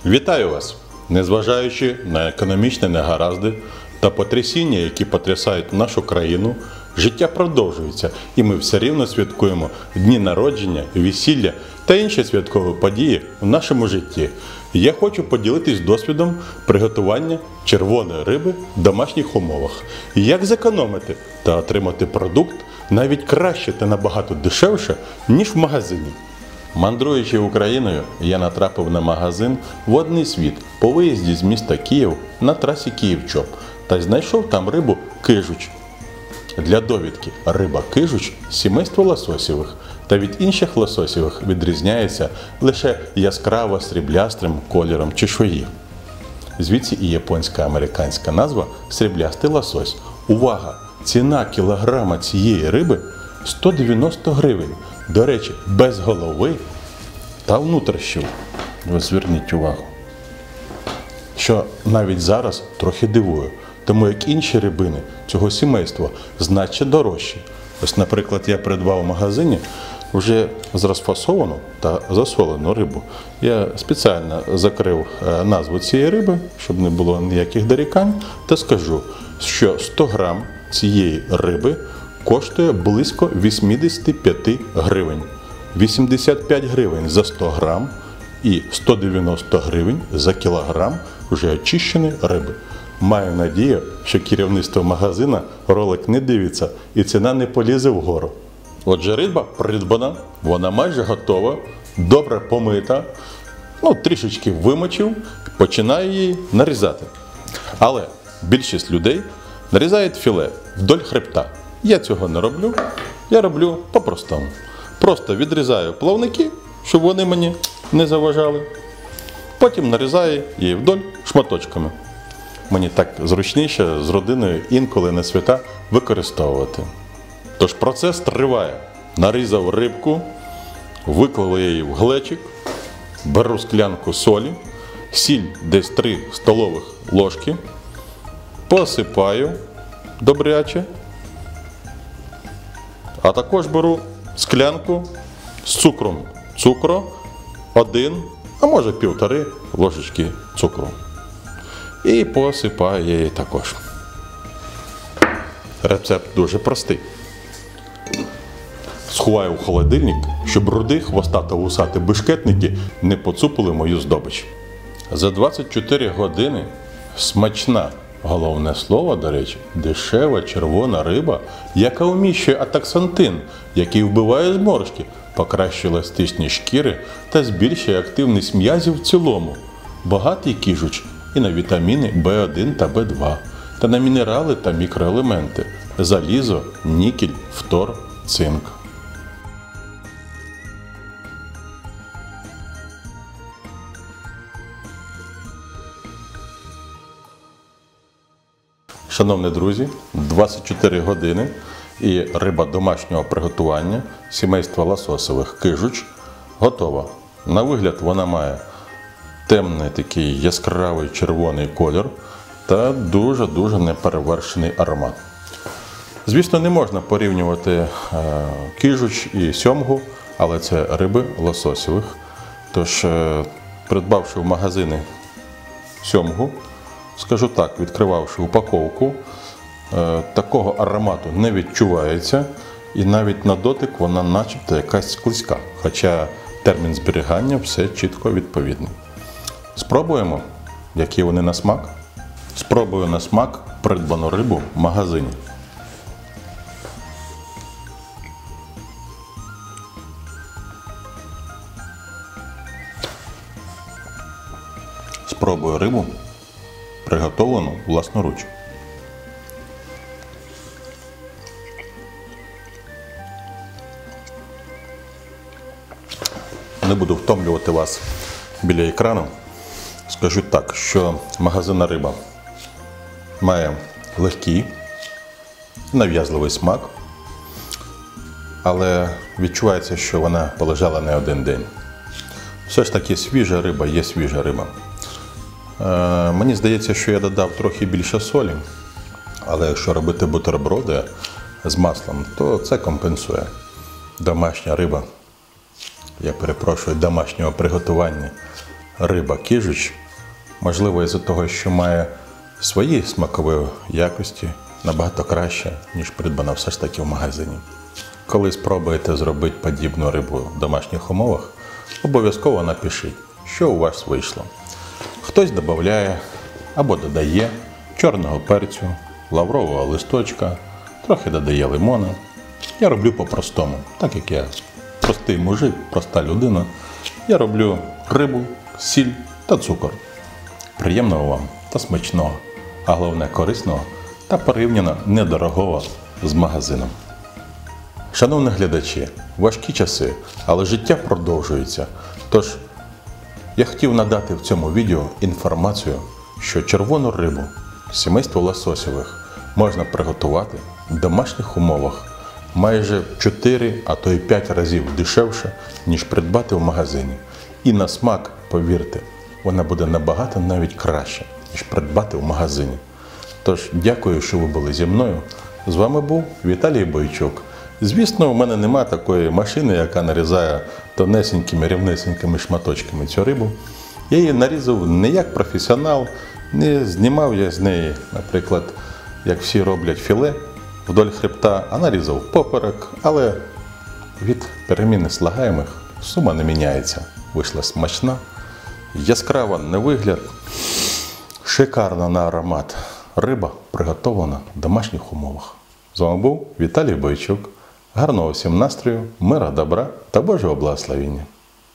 Вітаю вас! Незважаючи на економічні негаразди та потрясіння, які потрясають нашу країну, життя продовжується і ми все рівно святкуємо дні народження, весілля та інші святкові події в нашому житті. Я хочу поділитись досвідом приготування червоної риби в домашніх умовах. Як зекономити та отримати продукт навіть краще та набагато дешевше, ніж в магазині. Мандруючи Україною, я натрапив на магазин «Водний світ» по виїзді з міста Київ на трасі Київ-Чоп та знайшов там рибу кижуч. Для довідки, риба кижуч – сімейство лососєвих та від інших лососєвих відрізняється лише яскраво сріблястим кольором чешуї. Звідси і японська-американська назва «сріблястий лосось». Увага! Ціна кілограма цієї риби – 190 гривень. До речі, без голови та внутрішнів. Ви зверніть увагу. Що навіть зараз трохи дивує, тому як інші рибини цього сімейства значно дорожчі. Ось, наприклад, я придбав в магазині вже розфасовану та засолену рибу. Я спеціально закрив назву цієї риби, щоб не було ніяких дорікань, та скажу, що 100 грам цієї риби коштує близько 85 гривень. 85 гривень за 100 грам і 190 гривень за кілограм вже очищеної риби. Маю надію, що керівництво магазину ролик не дивиться і ціна не полізе вгору. Отже, риба придбана, вона майже готова, добре помита, трішечки вимочив, починаю її нарізати. Але більшість людей нарізають філе вдоль хребта. Я цього не роблю, я роблю по-простому. Просто відрізаю плавники, щоб вони мені не заважали. Потім нарізаю її вдоль шматочками. Мені так зручніше з родиною інколи на свята використовувати. Тож процес триває. Нарізав рибку, виклав її в глечик, беру склянку солі, сіль десь 3 столових ложки, посипаю добряче, а також беру склянку з цукром. Цукру 1, а може 1,5 ложечки цукру. І посипаю її також. Рецепт дуже простий. Сховаю в холодильник, щоб руди, хвостато-вусаті бешкетники не поцупили мою здобич. За 24 години смачна, головне слово, до речі, дешева червона риба, яка вміщує атаксантин, який вбиває зморшки, покращує еластичні шкіри та збільшує активність м'язів в цілому. Багатий кижуч і на вітаміни В1 та В2, та на мінерали та мікроелементи – залізо, нікель, фтор, цинк. Шановні друзі, 24 години і риба домашнього приготування сімейства лососєвих кижуч готова. На вигляд вона має темний такий яскравий червоний колір та дуже-дуже неперевершений аромат. Звісно, не можна порівнювати кижуч і сьомгу, але це риби лососєвих. Тож, придбавши в магазині сьомгу, скажу так, відкривавши упаковку, такого аромату не відчувається і навіть на дотик вона начебто якась склизька, хоча термін зберігання все чітко відповідний. Спробуємо, які вони на смак. Спробую на смак придбану рибу в магазині. Спробую рибу, приготовлену власноруч. Не буду втомлювати вас біля екрану. Скажу так, що магазинна риба має легкий, нав'язливий смак, але відчувається, що вона полежала не один день. Все ж таки свіжа риба є свіжа риба. Мені здається, що я додав трохи більше солі, але якщо робити бутерброди з маслом, то це компенсує. Домашня риба, я перепрошую, домашнього приготування риба кіжуч, можливо із-за того, що має свої смакові якості, набагато краще, ніж придбана все ж таки в магазині. Коли спробуєте зробити подібну рибу в домашніх умовах, обов'язково напишіть, що у вас вийшло. Хтось додає або додає чорного перцю, лаврового листочка, трохи додає лимона. Я роблю по-простому, так як я простий мужик, проста людина. Я роблю рибу, сіль та цукор. Приємного вам та смачного, а головне корисного та порівняно недорогого з магазином. Шановні глядачі, важкі часи, але життя продовжується. Тож, я хотів надати в цьому відео інформацію, що червону рибу сімейства лососевих можна приготувати в домашніх умовах майже в 4, а то й 5 разів дешевше, ніж придбати в магазині. І на смак, повірте, вона буде набагато навіть краще, ніж придбати в магазині. Тож, дякую, що ви були зі мною. З вами був Віталій Бойчук. Звісно, у мене нема такої машини, яка нарізає тонесенькими, рівнесенькими шматочками цю рибу. Я її нарізав не як професіонал, не знімав я з неї, наприклад, як всі роблять філе вдоль хребта, а нарізав поперек, але від переміни слагаємих сума не міняється. Вийшла смачна, яскрава на вигляд, шикарна на аромат. Риба приготовлена в домашніх умовах. З вами був Віталій Бойчук. Гарного всім настрою, мира, добра та Божого благословення.